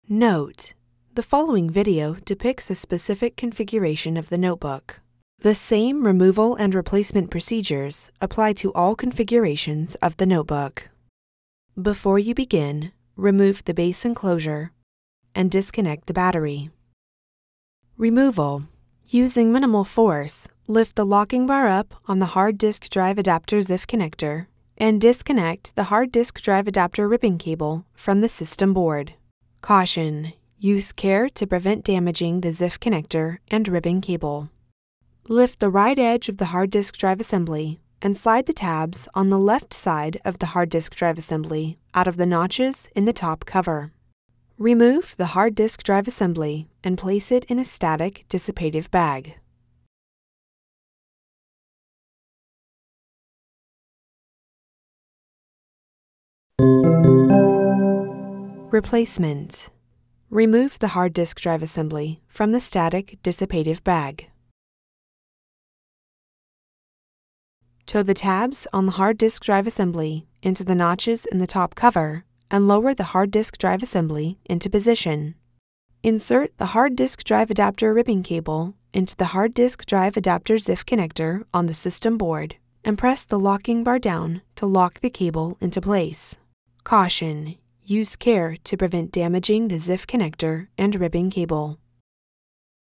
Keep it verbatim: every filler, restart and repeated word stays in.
Note: the following video depicts a specific configuration of the notebook. The same removal and replacement procedures apply to all configurations of the notebook. Before you begin, remove the base enclosure and disconnect the battery. Removal. Using minimal force, lift the locking bar up on the hard disk drive adapter Z I F connector and disconnect the hard disk drive adapter ribbon cable from the system board. Caution: use care to prevent damaging the Z I F connector and ribbon cable. Lift the right edge of the hard disk drive assembly and slide the tabs on the left side of the hard disk drive assembly out of the notches in the top cover. Remove the hard disk drive assembly and place it in a static dissipative bag. Replacement. Remove the hard disk drive assembly from the static dissipative bag. Tow the tabs on the hard disk drive assembly into the notches in the top cover and lower the hard disk drive assembly into position. Insert the hard disk drive adapter ribbon cable into the hard disk drive adapter Z I F connector on the system board and press the locking bar down to lock the cable into place. Caution: use care to prevent damaging the Z I F connector and ribbon cable.